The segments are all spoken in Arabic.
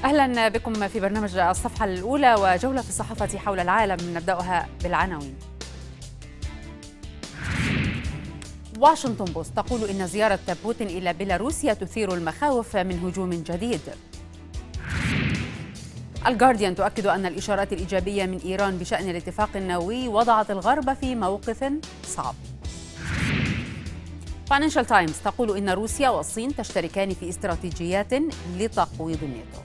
أهلا بكم في برنامج الصفحة الأولى وجولة في الصحافة حول العالم. نبدأها بالعناوين. واشنطن بوست تقول إن زيارة بوتين إلى بيلاروسيا تثير المخاوف من هجوم جديد. الجارديان تؤكد أن الإشارات الإيجابية من إيران بشأن الاتفاق النووي وضعت الغرب في موقف صعب. فاينانشال تايمز تقول إن روسيا والصين تشتركان في استراتيجيات لتقويض الناتو.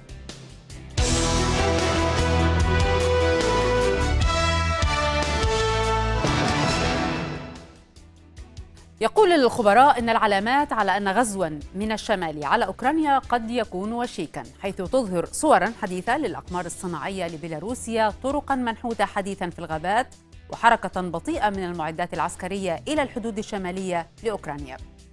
يقول الخبراء إن العلامات على أن غزواً من الشمال على أوكرانيا قد يكون وشيكاً، حيث تظهر صوراً حديثة للأقمار الصناعية لبيلاروسيا، طرقاً منحوتة حديثاً في الغابات، وحركة بطيئة من المعدات العسكرية إلى الحدود الشمالية لأوكرانيا.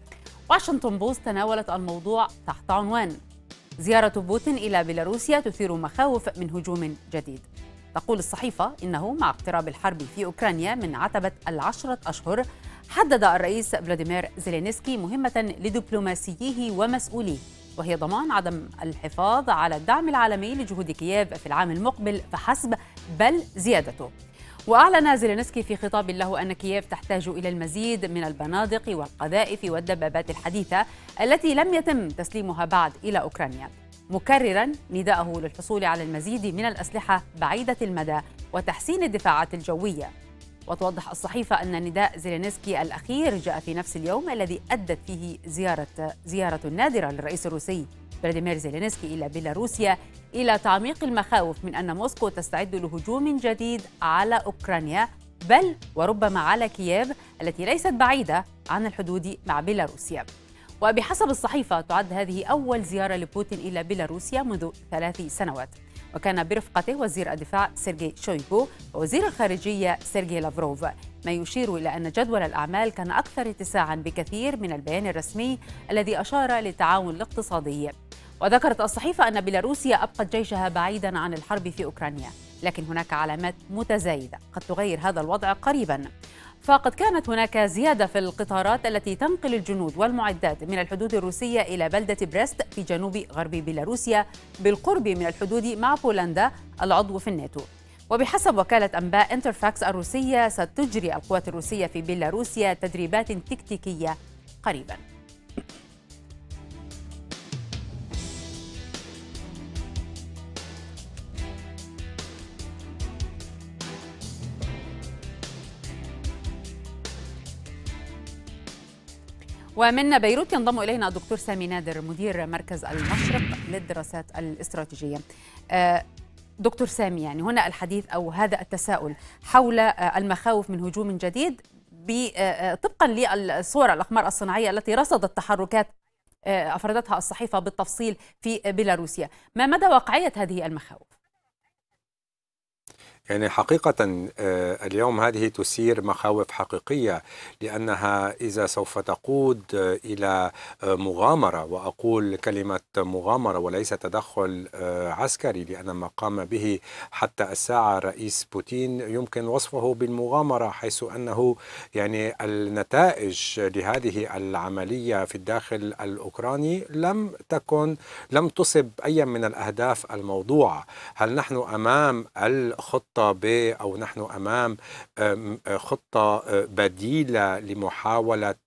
واشنطن بوست تناولت الموضوع تحت عنوان: زيارة بوتين إلى بيلاروسيا تثير مخاوف من هجوم جديد. تقول الصحيفة إنه مع اقتراب الحرب في أوكرانيا من عتبة 10 أشهر، حدد الرئيس فلاديمير زيلينسكي مهمة لدبلوماسييه ومسؤوليه، وهي ضمان عدم الحفاظ على الدعم العالمي لجهود كييف في العام المقبل فحسب، بل زيادته. وأعلن زيلينسكي في خطاب له أن كييف تحتاج إلى المزيد من البنادق والقذائف والدبابات الحديثة التي لم يتم تسليمها بعد إلى أوكرانيا، مكرراً نداءه للحصول على المزيد من الأسلحة بعيدة المدى وتحسين الدفاعات الجوية. وتوضح الصحيفة أن نداء زيلينسكي الأخير جاء في نفس اليوم الذي أدت فيه زيارة نادرة للرئيس الروسي فلاديمير زيلينسكي إلى بيلاروسيا إلى تعميق المخاوف من أن موسكو تستعد لهجوم جديد على أوكرانيا، بل وربما على كييف التي ليست بعيدة عن الحدود مع بيلاروسيا. وبحسب الصحيفة تعد هذه أول زيارة لبوتين إلى بيلاروسيا منذ 3 سنوات، وكان برفقته وزير الدفاع سيرجي شويغو ووزير الخارجية سيرجي لافروف، ما يشير إلى أن جدول الأعمال كان أكثر اتساعاً بكثير من البيان الرسمي الذي أشار للتعاون الاقتصادي. وذكرت الصحيفة أن بيلاروسيا أبقت جيشها بعيداً عن الحرب في أوكرانيا، لكن هناك علامات متزايدة قد تغير هذا الوضع قريباً. فقد كانت هناك زيادة في القطارات التي تنقل الجنود والمعدات من الحدود الروسية إلى بلدة بريست في جنوب غرب بيلاروسيا بالقرب من الحدود مع بولندا العضو في الناتو. وبحسب وكالة أنباء انترفاكس الروسية، ستجري القوات الروسية في بيلاروسيا تدريبات تكتيكية قريباً. ومن بيروت ينضم إلينا الدكتور سامي نادر مدير مركز المشرق للدراسات الاستراتيجية. دكتور سامي، يعني هنا الحديث أو هذا التساؤل حول المخاوف من هجوم جديد طبقا للصور الأقمار الصناعية التي رصدت تحركات أفردتها الصحيفة بالتفصيل في بيلاروسيا، ما مدى واقعية هذه المخاوف؟ يعني حقيقة اليوم هذه تثير مخاوف حقيقية، لأنها إذا سوف تقود إلى مغامرة، وأقول كلمة مغامرة وليس تدخل عسكري، لأن ما قام به حتى الساعة الرئيس بوتين يمكن وصفه بالمغامرة، حيث أنه يعني النتائج لهذه العملية في الداخل الأوكراني لم تصب أي من الأهداف الموضوعة. هل نحن أمام الخطة ب أو نحن أمام خطة بديلة لمحاولة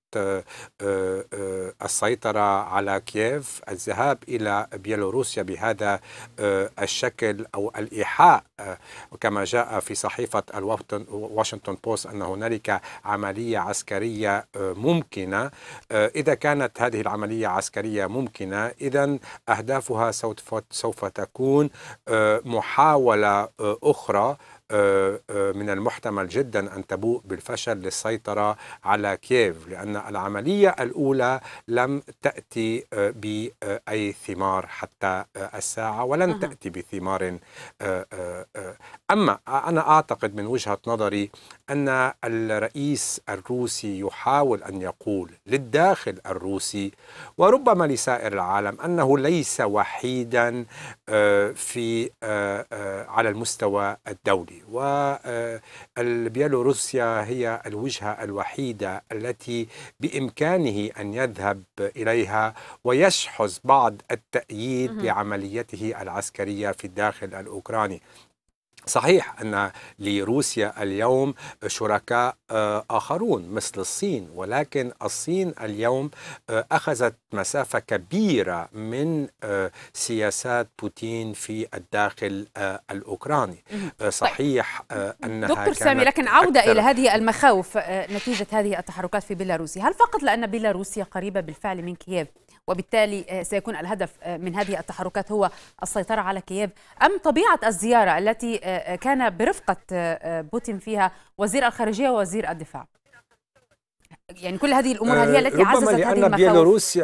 السيطرة على كييف، الذهاب إلى بيلاروسيا بهذا الشكل أو الإيحاء، كما جاء في صحيفة واشنطن بوست أن هنالك عملية عسكرية ممكنة. إذا كانت هذه العملية عسكرية ممكنة، إذن أهدافها سوف تكون محاولة أخرى من المحتمل جدا أن تبوء بالفشل للسيطرة على كييف، لأن العملية الأولى لم تأتي بأي ثمار حتى الساعة، ولن تأتي بثمار. أما أنا أعتقد من وجهة نظري أن الرئيس الروسي يحاول أن يقول للداخل الروسي وربما لسائر العالم أنه ليس وحيدا في على المستوى الدولي. الروسي، والبيلاروسيا هي الوجهة الوحيدة التي بإمكانه أن يذهب إليها ويشحذ بعض التأييد لعمليته العسكرية في الداخل الأوكراني. صحيح أن لروسيا اليوم شركاء آخرون مثل الصين، ولكن الصين اليوم أخذت مسافة كبيرة من سياسات بوتين في الداخل الأوكراني. صحيح أنها دكتور سامي، لكن عودة إلى هذه المخاوف نتيجة هذه التحركات في بيلاروسيا، هل فقط لأن بيلاروسيا قريبة بالفعل من كييف وبالتالي سيكون الهدف من هذه التحركات هو السيطرة على كييف، أم طبيعة الزيارة التي كان برفقة بوتين فيها وزير الخارجية ووزير الدفاع؟ يعني كل هذه الأمور هل هي التي عززت هذه المخاوف؟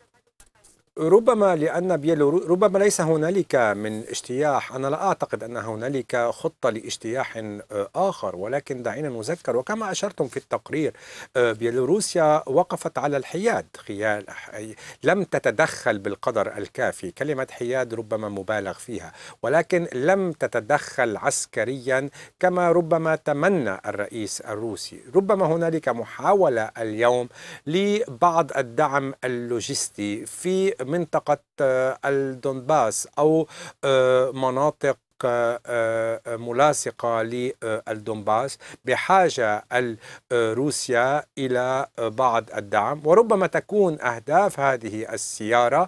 ربما ليس هنالك من اجتياح. أنا لا أعتقد أن هنالك خطة لاجتياح آخر، ولكن دعينا نذكر وكما أشرتم في التقرير بيلاروسيا وقفت على الحياد، لم تتدخل بالقدر الكافي. كلمة حياد ربما مبالغ فيها، ولكن لم تتدخل عسكريا كما ربما تمنى الرئيس الروسي. ربما هنالك محاولة اليوم لبعض الدعم اللوجستي في منطقة الدونباس أو مناطق ملاصقة للدونباس، بحاجة روسيا إلى بعض الدعم، وربما تكون أهداف هذه السيارة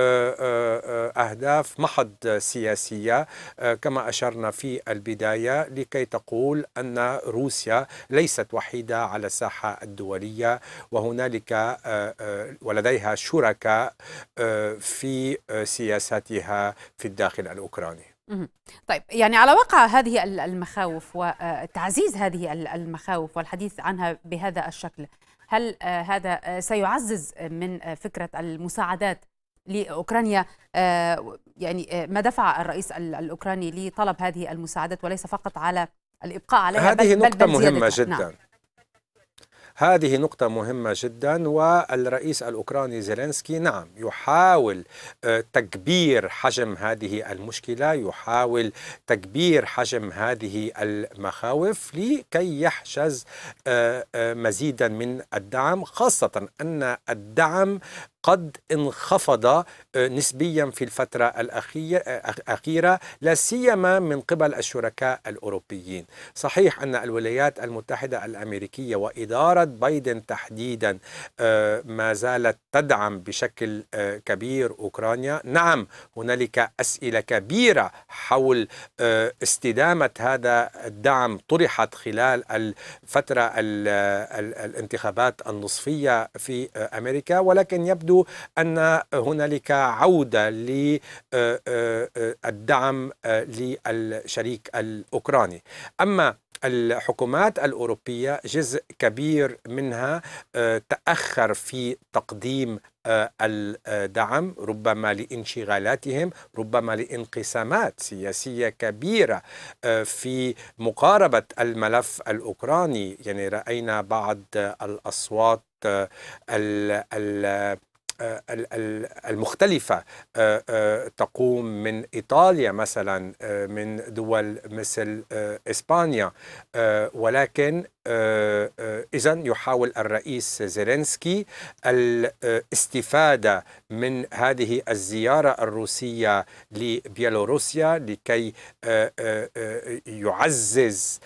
أهداف محض سياسية كما أشرنا في البداية، لكي تقول أن روسيا ليست وحيدة على الساحة الدولية وهنالك ولديها شركاء في سياساتها في الداخل الأوكراني. طيب، يعني على وقع هذه المخاوف وتعزيز هذه المخاوف والحديث عنها بهذا الشكل، هل هذا سيعزز من فكرة المساعدات لأوكرانيا؟ يعني ما دفع الرئيس الأوكراني لطلب هذه المساعدات وليس فقط على الإبقاء عليها؟ هذه نقطة مهمة جدا. نعم. هذه نقطة مهمة جدا، والرئيس الأوكراني زيلينسكي نعم يحاول تكبير حجم هذه المشكلة، يحاول تكبير حجم هذه المخاوف لكي يحجز مزيدا من الدعم، خاصة أن الدعم قد انخفض نسبيا في الفترة الأخيرة، لا سيما من قبل الشركاء الأوروبيين. صحيح أن الولايات المتحدة الأمريكية وإدارة بايدن تحديدا ما زالت تدعم بشكل كبير أوكرانيا. نعم هنالك أسئلة كبيرة حول استدامة هذا الدعم طرحت خلال الفترة الانتخابات النصفية في أمريكا، ولكن يبدو أن هنالك عودة للدعم للشريك الأوكراني. أما الحكومات الأوروبية جزء كبير منها تأخر في تقديم الدعم، ربما لانشغالاتهم، ربما لانقسامات سياسية كبيرة في مقاربة الملف الأوكراني. يعني رأينا بعض الأصوات المختلفة تقوم من إيطاليا مثلا، من دول مثل إسبانيا، ولكن إذن يحاول الرئيس زيلينسكي الاستفادة من هذه الزيارة الروسية لبيلاروسيا لكي يعزز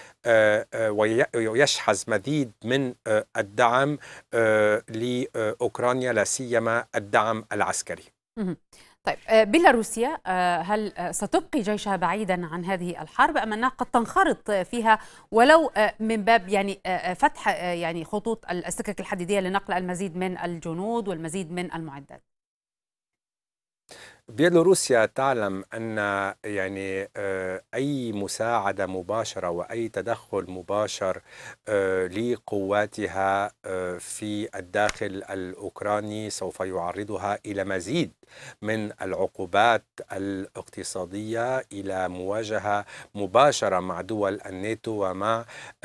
ويشحذ مزيد من الدعم لأوكرانيا، لا سيما الدعم العسكري. طيب، بيلاروسيا هل ستبقي جيشها بعيدا عن هذه الحرب أم أنها قد تنخرط فيها ولو من باب يعني فتح يعني خطوط السكك الحديدية لنقل المزيد من الجنود والمزيد من المعدات؟ بيلاروسيا تعلم أن يعني أي مساعدة مباشرة وأي تدخل مباشر لقواتها في الداخل الأوكراني سوف يعرضها إلى مزيد من العقوبات الاقتصادية، إلى مواجهة مباشرة مع دول الناتو ومع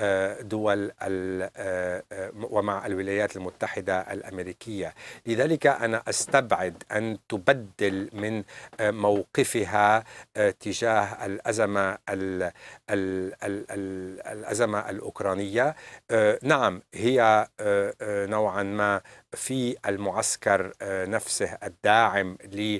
ومع الولايات المتحدة الأمريكية. لذلك أنا أستبعد أن تبدل من من موقفها تجاه الأزمة الأوكرانية. نعم، هي نوعا ما في المعسكر نفسه الداعم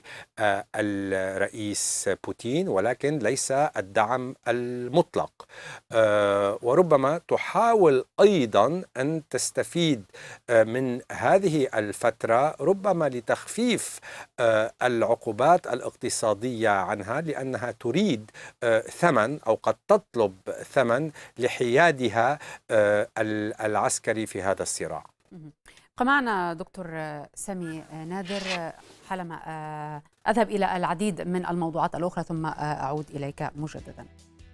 للرئيس بوتين، ولكن ليس الدعم المطلق، وربما تحاول أيضا أن تستفيد من هذه الفترة ربما لتخفيف العقوبات الاقتصادية عنها، لأنها تريد ثمن أو قد تطلب ثمن لحيادها العسكري في هذا الصراع. معنا دكتور سامي نادر، حالما أذهب إلى العديد من الموضوعات الأخرى ثم أعود إليك مجددا.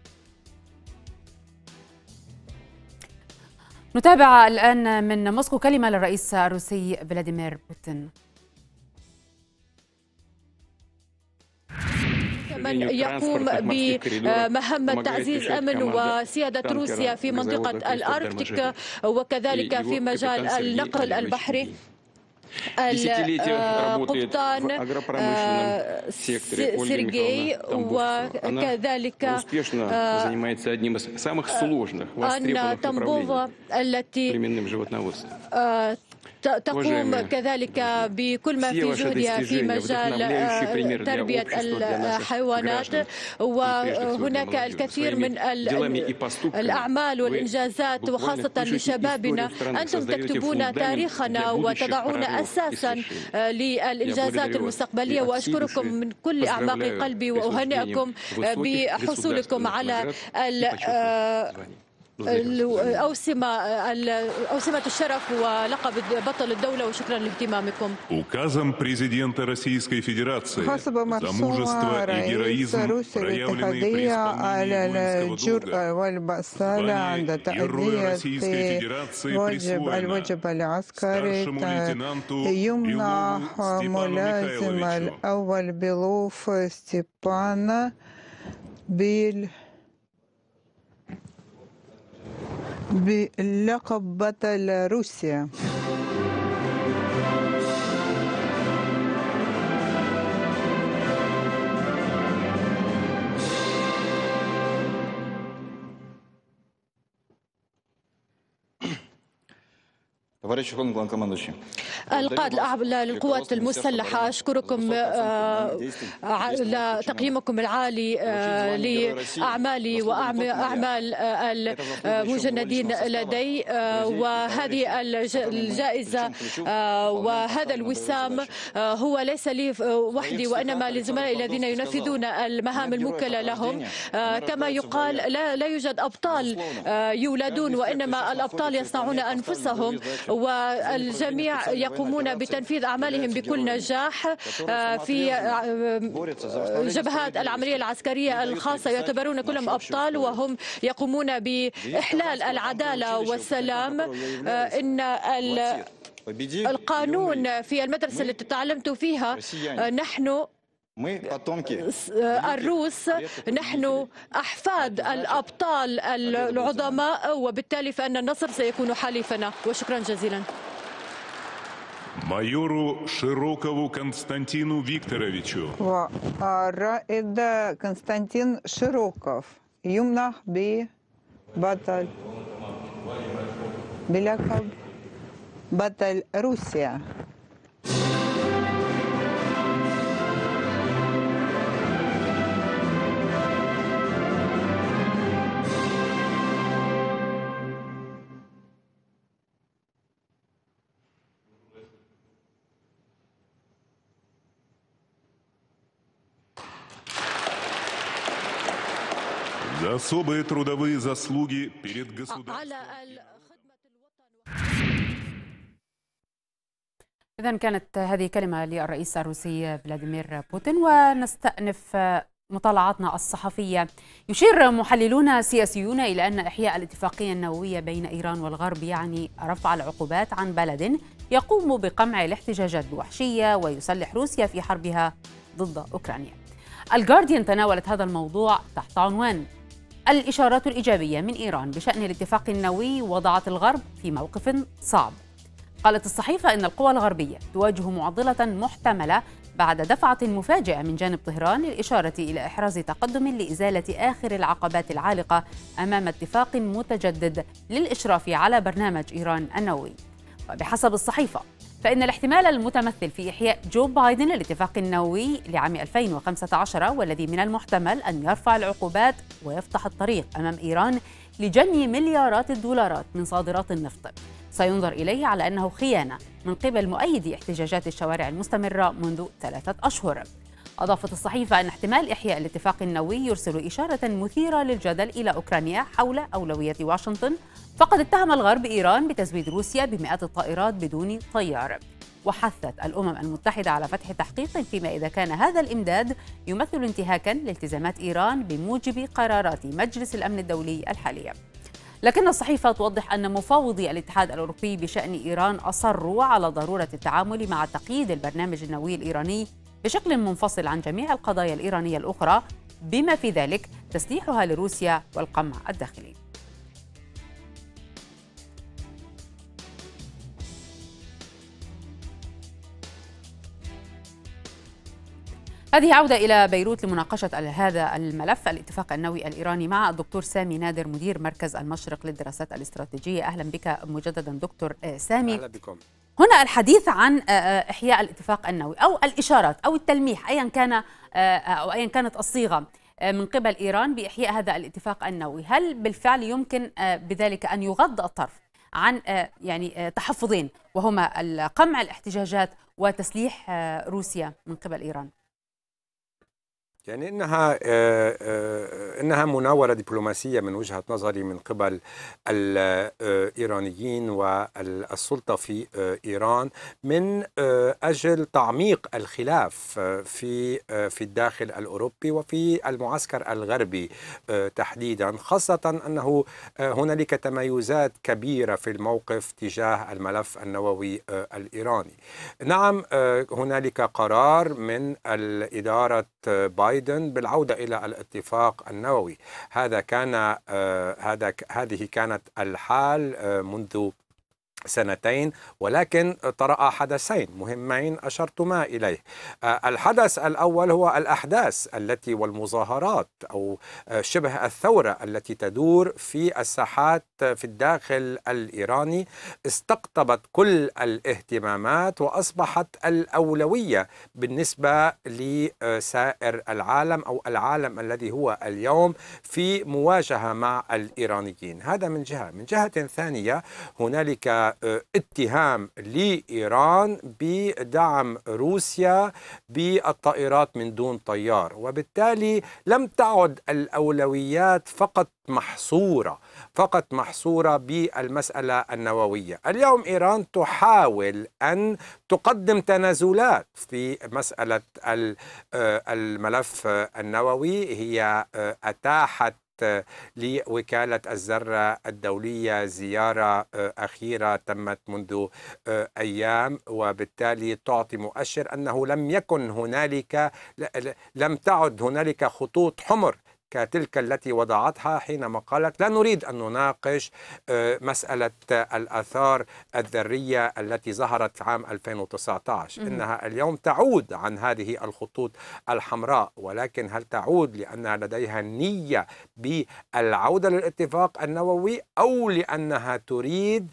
نتابع الآن من موسكو كلمة للرئيس الروسي فلاديمير بوتين. من يقوم بمهمة تعزيز أمن وسيادة روسيا في منطقة الأركتيك وكذلك في مجال النقل البحري. القبطان سيرجي وكذلك أنا تامبوفا التي تقوم كذلك بكل ما في جهدها في مجال تربية الحيوانات، وهناك الكثير من الأعمال والإنجازات وخاصة لشبابنا. أنتم تكتبون تاريخنا وتضعون أساسا للإنجازات المستقبلية، وأشكركم من كل أعماق قلبي وأهنئكم بحصولكم على أوسمة الشرف ولقب بطل الدولة، وشكرا لاهتمامكم. Указом президента Российской Федерации за мужество и героизм, проявленные при исполнении воинского долга, звание Героя Российской Федерации присвоено старшему лейтенанту Белову Степану Михайловичу بلقب بطل روسيا. القائد الأعلى للقوات المسلحة، أشكركم على تقييمكم العالي لأعمالي وأعمال المجندين لدي، وهذه الجائزة وهذا الوسام هو ليس لي وحدي وإنما لزملائي الذين ينفذون المهام الموكلة لهم. كما يقال لا يوجد أبطال يولدون، وإنما الأبطال يصنعون أنفسهم، والجميع يقومون بتنفيذ أعمالهم بكل نجاح في جبهات العملية العسكرية الخاصة. يعتبرون كلهم أبطال وهم يقومون بإحلال العدالة والسلام. إن القانون في المدرسة التي تعلمت فيها، نحن الروس نحن أحفاد الأبطال العظماء، وبالتالي فإن النصر سيكون حليفنا. وشكرا جزيلا. майору Широкову Константину Викторовичу. والرائد كونستانتين شيروكوف يمنح ببطل بلقب بطل روسيا. За особые трудовые заслуги перед государством. إذن كانت هذه كلمة للرئيس الروسي فلاديمير بوتين. ونستأنف مطالعاتنا الصحفية. يشير محللون سياسيون إلى أن إحياء الاتفاقية النووية بين إيران والغرب يعني رفع العقوبات عن بلد يقوم بقمع الاحتجاجات بوحشية ويسلح روسيا في حربها ضد أوكرانيا. الجارديان تناولت هذا الموضوع تحت عنوان الإشارات الإيجابية من إيران بشأن الاتفاق النووي وضعت الغرب في موقف صعب. قالت الصحيفة إن القوى الغربية تواجه معضلة محتملة بعد دفعة مفاجئة من جانب طهران للإشارة إلى إحراز تقدم لإزالة آخر العقبات العالقة أمام اتفاق متجدد للإشراف على برنامج إيران النووي. وبحسب الصحيفة فإن الاحتمال المتمثل في إحياء جو بايدن للاتفاق النووي لعام 2015 والذي من المحتمل أن يرفع العقوبات ويفتح الطريق أمام إيران لجني مليارات الدولارات من صادرات النفط سينظر إليه على أنه خيانة من قبل مؤيدي احتجاجات الشوارع المستمرة منذ 3 أشهر. أضافت الصحيفة أن احتمال إحياء الاتفاق النووي يرسل إشارة مثيرة للجدل إلى أوكرانيا حول أولوية واشنطن، فقد اتهم الغرب إيران بتزويد روسيا بمئات الطائرات بدون طيار. وحثت الأمم المتحدة على فتح تحقيق فيما إذا كان هذا الإمداد يمثل انتهاكاً لالتزامات إيران بموجب قرارات مجلس الأمن الدولي الحالية. لكن الصحيفة توضح أن مفاوضي الاتحاد الأوروبي بشأن إيران أصروا على ضرورة التعامل مع تقييد البرنامج النووي الإيراني بشكل منفصل عن جميع القضايا الإيرانية الأخرى، بما في ذلك تسليحها لروسيا والقمع الداخلي. هذه عودة إلى بيروت لمناقشة هذا الملف الاتفاق النووي الإيراني مع الدكتور سامي نادر مدير مركز المشرق للدراسات الاستراتيجية. أهلا بك مجددا دكتور سامي. أهلا بكم. هنا الحديث عن إحياء الاتفاق النووي أو الإشارات أو التلميح أيا كان أو أيا كانت الصيغة من قبل إيران بإحياء هذا الاتفاق النووي، هل بالفعل يمكن بذلك أن يغض الطرف عن يعني تحفظين وهما قمع الاحتجاجات وتسليح روسيا من قبل إيران؟ يعني إنها مناورة دبلوماسية من وجهة نظري من قبل الإيرانيين والسلطة في إيران من أجل تعميق الخلاف في الداخل الأوروبي وفي المعسكر الغربي تحديدا، خاصة أنه هنالك تميزات كبيرة في الموقف تجاه الملف النووي الإيراني. نعم، هنالك قرار من الإدارة بايدن بالعودة إلى الاتفاق النووي. هذه كانت الحال منذ سنتين، ولكن طرأ حدثين مهمين أشرتما إليه. الحدث الأول هو الأحداث التي والمظاهرات أو شبه الثورة التي تدور في الساحات في الداخل الإيراني، استقطبت كل الاهتمامات وأصبحت الأولوية بالنسبة لسائر العالم أو العالم الذي هو اليوم في مواجهة مع الإيرانيين. هذا من جهة. من جهة ثانية هنالك اتهام لإيران بدعم روسيا بالطائرات من دون طيار، وبالتالي لم تعد الأولويات فقط محصورة بالمسألة النووية. اليوم إيران تحاول أن تقدم تنازلات في مسألة الملف النووي. هي أتاحت لوكالة الذرة الدولية زيارة أخيرة تمت منذ أيام، وبالتالي تعطي مؤشر أنه لم تعد هنالك خطوط حمر كتلك التي وضعتها حينما قالت لا نريد أن نناقش مسألة الآثار الذرية التي ظهرت عام 2019. إنها اليوم تعود عن هذه الخطوط الحمراء، ن هل تعود لأنها لديها نية بالعودة للاتفاق النووي أو لأنها تريد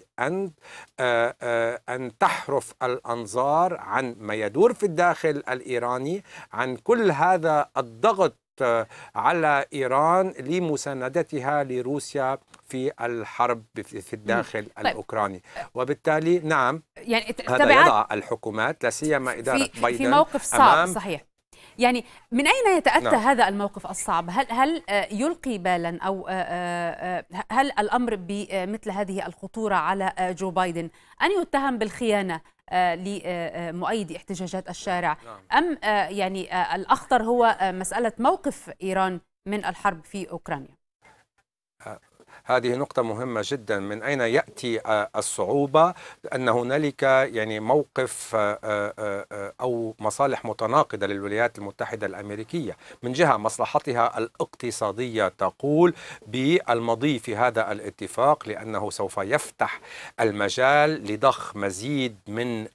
أن تحرف الأنظار عن ما يدور في الداخل الإيراني، عن كل هذا الضغط على إيران لمساندتها لروسيا في الحرب في الداخل الأوكراني. وبالتالي نعم، يعني هذا يضع الحكومات لا سيما إدارة بايدن في موقف صعب. صحيح. يعني من أين يتأتى هذا الموقف الصعب؟ هل يلقي بالا أو هل الأمر بمثل هذه الخطورة على جو بايدن أن يتهم بالخيانة لمؤيدي احتجاجات الشارع، أم يعني الأخطر هو مسألة موقف إيران من الحرب في أوكرانيا؟ هذه نقطة مهمة جدا. من أين يأتي الصعوبة؟ أن هنالك يعني موقف أو مصالح متناقضة للولايات المتحدة الأمريكية. من جهة مصلحتها الاقتصادية تقول بالمضي في هذا الاتفاق لأنه سوف يفتح المجال لضخ مزيد من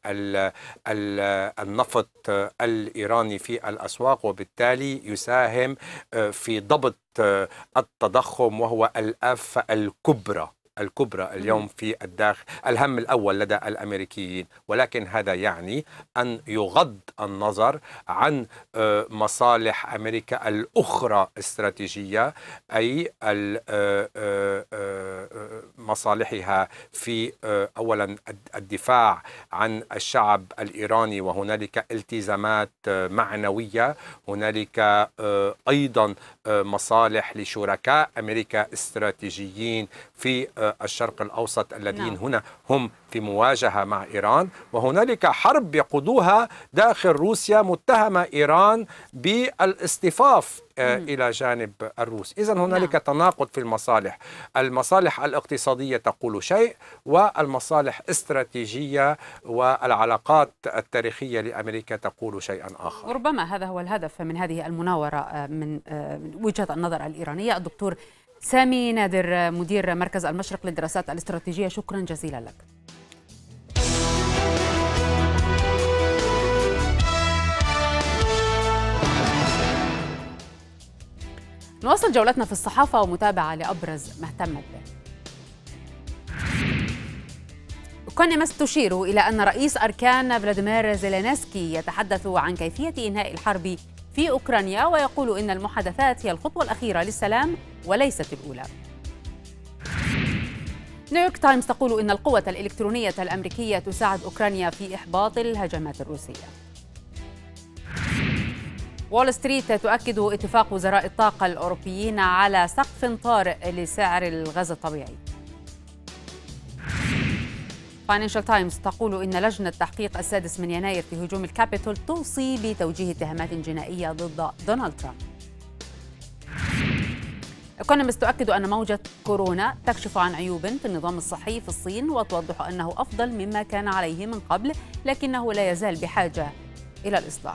النفط الإيراني في الأسواق، وبالتالي يساهم في ضبط التضخم، وهو الآفة الكبرى اليوم في الداخل، الهم الأول لدى الأمريكيين. ولكن هذا يعني أن يغض النظر عن مصالح أمريكا الأخرى استراتيجية، أي مصالحها في أولا الدفاع عن الشعب الإيراني، وهنالك التزامات معنوية. هنالك أيضا مصالح لشركاء أمريكا استراتيجيين في الشرق الأوسط الذين هنا هم في مواجهة مع إيران، وهنالك حرب يقودوها داخل روسيا متهمة إيران بالاصطفاف إلى جانب الروس. إذن هنالك تناقض في المصالح الاقتصادية تقول شيء، والمصالح الاستراتيجية والعلاقات التاريخية لأمريكا تقول شيئا آخر. وربما هذا هو الهدف من هذه المناورة من وجهة النظر الإيرانية. الدكتور سامي نادر، مدير مركز المشرق للدراسات الاستراتيجية، شكرا جزيلا لك. نواصل جولتنا في الصحافة ومتابعة لأبرز ما اهتمت به. إيكونومست تشير إلى أن رئيس أركان فلاديمير زيلينسكي يتحدث عن كيفية إنهاء الحرب في أوكرانيا، ويقول إن المحادثات هي الخطوة الأخيرة للسلام وليست الأولى. نيويورك تايمز تقول إن القوة الإلكترونية الأمريكية تساعد أوكرانيا في إحباط الهجمات الروسية. وول ستريت تؤكد اتفاق وزراء الطاقة الأوروبيين على سقف طارئ لسعر الغاز الطبيعي. فاينانشال تايمز تقول إن لجنة تحقيق 6 يناير في هجوم الكابيتول توصي بتوجيه اتهامات جنائية ضد دونالد ترامب. إيكونومست تؤكد أن موجة كورونا تكشف عن عيوب في النظام الصحي في الصين، وتوضح أنه أفضل مما كان عليه من قبل، لكنه لا يزال بحاجة إلى الإصلاح.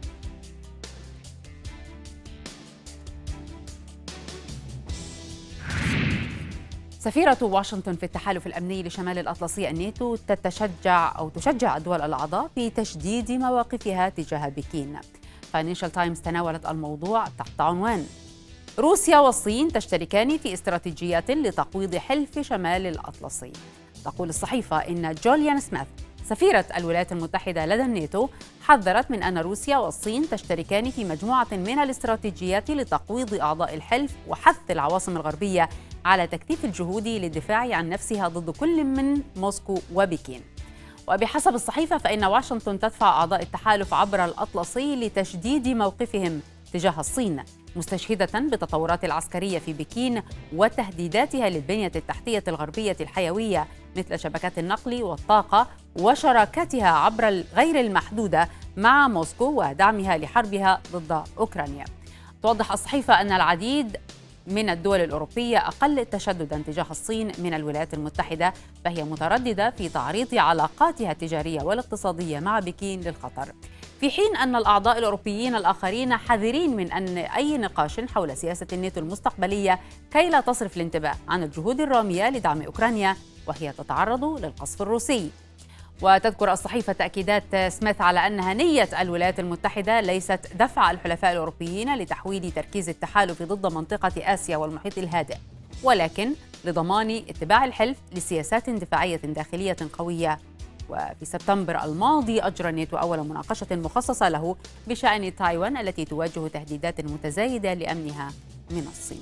سفيرة واشنطن في التحالف الأمني لشمال الأطلسي الناتو تشجع الدول الأعضاء في تشديد مواقفها تجاه بكين. فاينانشال تايمز تناولت الموضوع تحت عنوان روسيا والصين تشتركان في استراتيجيات لتقويض حلف شمال الأطلسي. تقول الصحيفة إن جوليان سميث سفيرة الولايات المتحدة لدى الناتو حذرت من أن روسيا والصين تشتركان في مجموعة من الاستراتيجيات لتقويض أعضاء الحلف وحث العواصم الغربية على تكثيف الجهود للدفاع عن نفسها ضد كل من موسكو وبكين. وبحسب الصحيفة فإن واشنطن تدفع أعضاء التحالف عبر الأطلسي لتشديد موقفهم تجاه الصين، مستشهدة بالتطورات العسكرية في بكين وتهديداتها للبنية التحتية الغربية الحيوية مثل شبكات النقل والطاقة وشراكتها عبر غير المحدودة مع موسكو ودعمها لحربها ضد أوكرانيا. توضح الصحيفة أن العديد من الدول الأوروبية أقل تشدداً تجاه الصين من الولايات المتحدة، فهي مترددة في تعريض علاقاتها التجارية والاقتصادية مع بكين للخطر، في حين أن الأعضاء الأوروبيين الآخرين حذرين من أن أي نقاش حول سياسة الناتو المستقبلية كي لا تصرف الانتباه عن الجهود الرامية لدعم أوكرانيا وهي تتعرض للقصف الروسي. وتذكر الصحيفة تأكيدات سميث على أنها نية الولايات المتحدة ليست دفع الحلفاء الأوروبيين لتحويل تركيز التحالف ضد منطقة آسيا والمحيط الهادئ، ولكن لضمان اتباع الحلف لسياسات دفاعية داخلية قوية. وفي سبتمبر الماضي أجرى الناتو أول مناقشة مخصصة له بشأن تايوان التي تواجه تهديدات متزايدة لأمنها من الصين.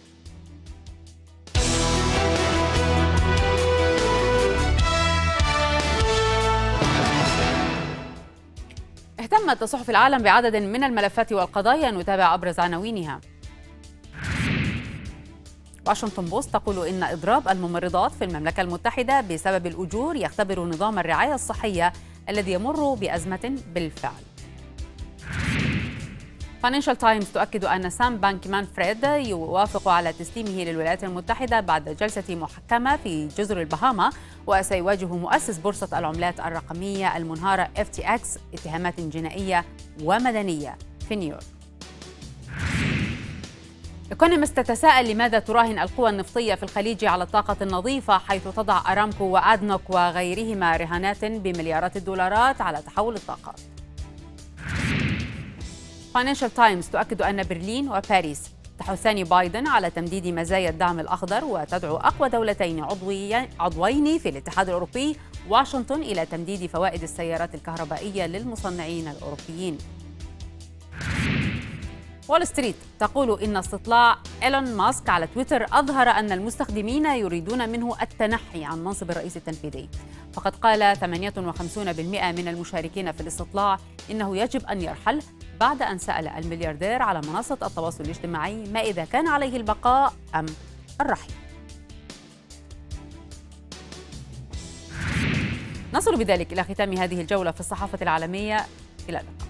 اهتمت صحف العالم بعدد من الملفات والقضايا، نتابع أبرز عناوينها. واشنطن بوست تقول إن إضراب الممرضات في المملكة المتحدة بسبب الأجور يختبر نظام الرعاية الصحية الذي يمر بأزمة بالفعل. فاينانشال تايمز تؤكد أن سام بانكمان-فريد يوافق على تسليمه للولايات المتحدة بعد جلسة محكمة في جزر البهاما، وسيواجه مؤسس بورصة العملات الرقمية المنهارة FTX اتهامات جنائية ومدنية في نيويورك. إيكونومست تتساءل لماذا تراهن القوى النفطية في الخليج على الطاقة النظيفة، حيث تضع أرامكو وأدنوك وغيرهما رهانات بمليارات الدولارات على تحول الطاقة. فاينانشال تايمز تؤكد أن برلين وباريس تحثان بايدن على تمديد مزايا الدعم الأخضر، وتدعو أقوى دولتين عضوين في الاتحاد الأوروبي واشنطن إلى تمديد فوائد السيارات الكهربائية للمصنعين الأوروبيين. وول ستريت تقول إن استطلاع إيلون ماسك على تويتر أظهر أن المستخدمين يريدون منه التنحي عن منصب الرئيس التنفيذي، فقد قال 58% من المشاركين في الاستطلاع إنه يجب أن يرحل، بعد أن سأل الملياردير على منصة التواصل الاجتماعي ما إذا كان عليه البقاء أم الرحيل. نصل بذلك إلى ختام هذه الجولة في الصحافة العالمية. إلى اللقاء.